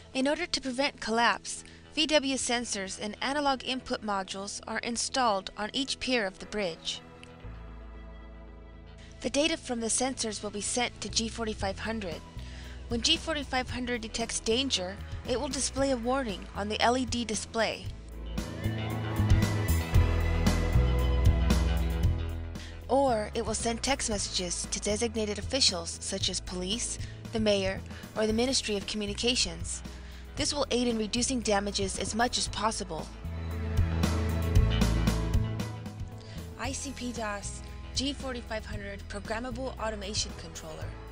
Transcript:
In order to prevent collapse, VW sensors and analog input modules are installed on each pier of the bridge. The data from the sensors will be sent to G-4500. When G-4500 detects danger, it will display a warning on the LED display. Or it will send text messages to designated officials such as police, the mayor, or the Ministry of Communications. This will aid in reducing damages as much as possible. ICP DAS G-4500 Programmable Automation Controller.